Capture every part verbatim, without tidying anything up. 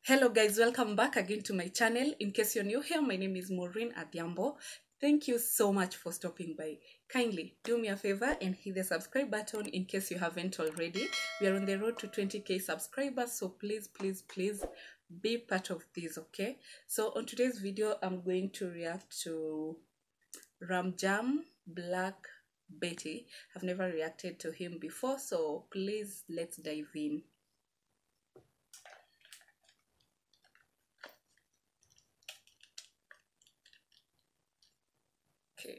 Hello guys, welcome back again to my channel. In case you're new here, my name is Maureen Adhiambo. Thank you so much for stopping by. Kindly do me a favor and hit the subscribe button in case you haven't already. We are on the road to twenty K subscribers, so please, please, please be part of this, okay? So on today's video, I'm going to react to Ram Jam Black Betty. I've never reacted to him before, so please let's dive in. Okay.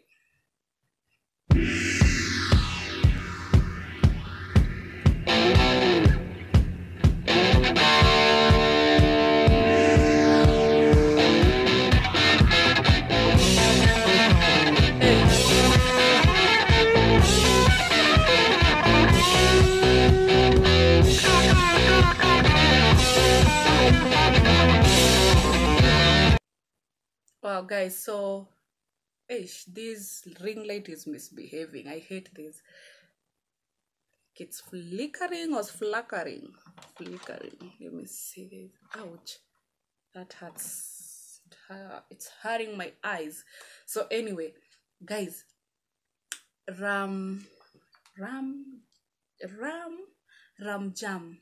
Wow, guys, so ish, this ring light is misbehaving. I hate this. It's flickering or flickering? Flickering. Let me see this. Ouch. That hurts. It's hurting my eyes. So anyway, guys, Ram, Ram, Ram, Ram Jam.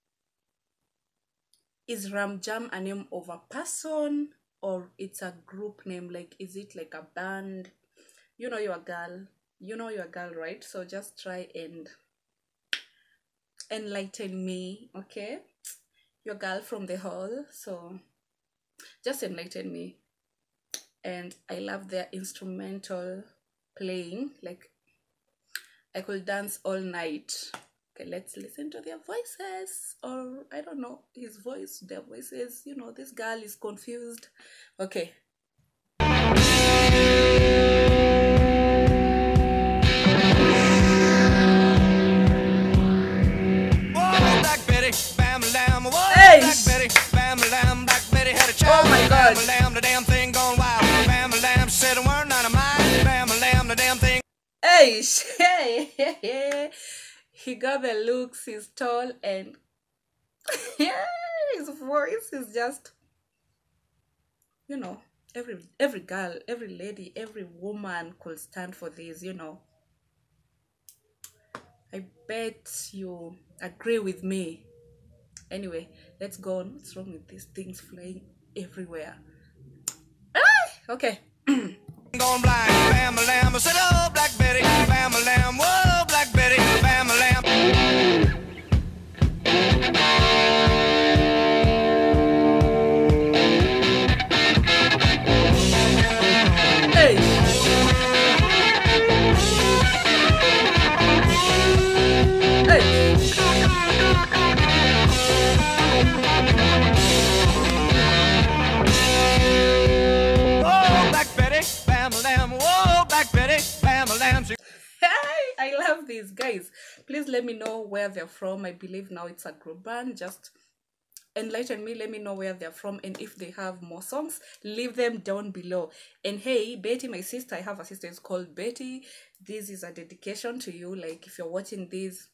Is Ram Jam a name of a person? Or it's a group name? Like, is it like a band? You know you're a girl. You know you're a girl, right? So just try and enlighten me, okay? Your girl from the hall. So just enlighten me. And I love their instrumental playing. Like, I could dance all night. Okay, let's listen to their voices, or I don't know, his voice, their voices. You know, this girl is confused. Okay. Oh my God. The damn thing gone wild. Said a word, not a mind. The damn thing. Hey, hey, he got the looks, he's tall, and his voice is just, you know, every every girl, every lady, every woman could stand for this, you know. I bet you agree with me. Anyway, let's go on. What's wrong with these things flying everywhere? Ah, okay. Going blind, bam a lamb, I said, oh, Black Betty, bam a lamb, whoa, Black Betty, bam a lamb. Hey. Hey. I love these guys. Please let me know where they're from. I believe now it's a group band. Just enlighten me. Let me know where they're from, and if they have more songs, leave them down below. And hey, Betty, my sister, I have a sister, it's called Betty. This is a dedication to you. Like, if you're watching this,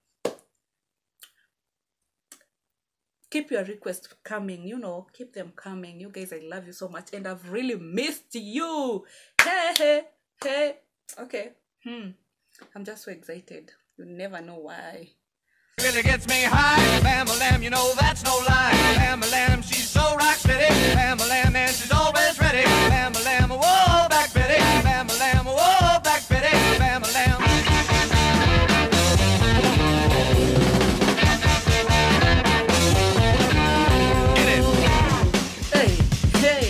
keep your requests coming, you know, keep them coming. You guys, I love you so much, and I've really missed you. Hey, hey, hey. Okay. Hmm. I'm just so excited. You never know why. Really gets me high. Bam a lamb, you know that's no lie. Bam a lamb, she's so rock steady. Bam a lamb, and she's always ready. Bam a lamb, whoa, Black Betty. Bam a lamb, whoa, Black Betty. Bam a lamb. Get it. Hey, hey.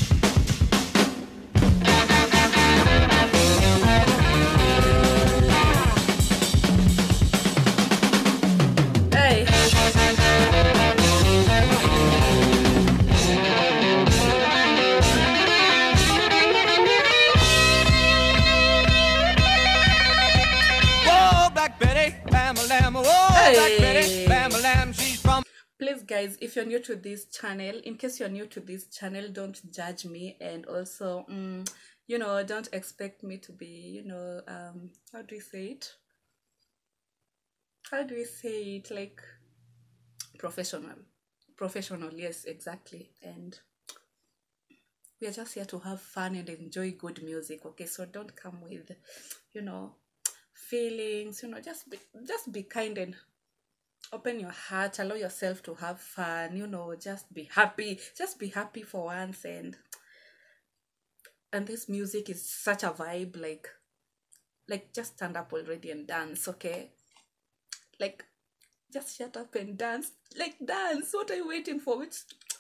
Please guys, if you're new to this channel, in case you're new to this channel, don't judge me, and also um, you know, don't expect me to be, you know, um how do you say it how do we say it like professional. Professional, yes, exactly. And we are just here to have fun and enjoy good music, okay? So don't come with, you know, feelings, you know, just be, just be kind and open your heart, allow yourself to have fun, you know, just be happy, just be happy for once. and and this music is such a vibe, like like just stand up already and dance, okay? Like just shut up and dance, like dance. What are you waiting for? Which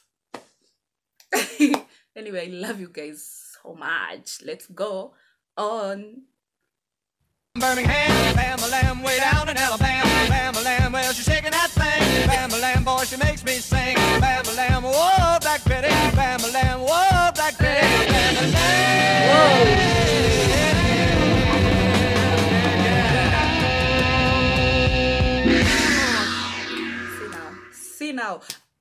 anyway, I love you guys so much. Let's go on. Birmingham, Bam-a-lam, way down in Alabama. Bam-a-lam, well, she's shaking that thing. Bam-a-lam, boy, she makes me sing. Bam-a-lam, whoa, Black Betty. Bam-a-lam, whoa, Black Betty. See now, see now,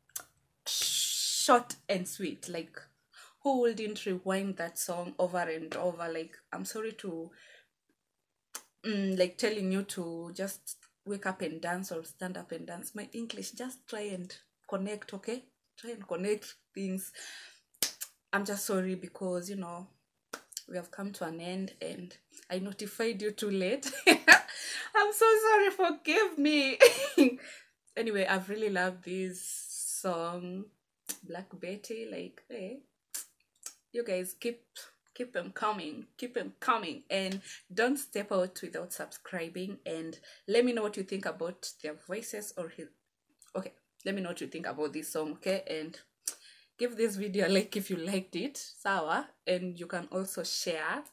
short and sweet. Like, who wouldn't rewind that song over and over? Like, I'm sorry to mm, like telling you to just wake up and dance or stand up and dance. My English, just try and connect, okay? Try and connect things. I'm just sorry because, you know, we have come to an end and I notified you too late. I'm so sorry, forgive me. Anyway, I've really loved this song, Black Betty. Like, hey, you guys keep keep them coming, keep them coming, and don't step out without subscribing. And let me know what you think about their voices or his. Okay, let me know what you think about this song, okay? And give this video a like if you liked it, sawa, and you can also share.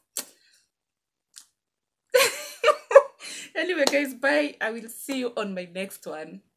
Anyway, guys, bye. I will see you on my next one.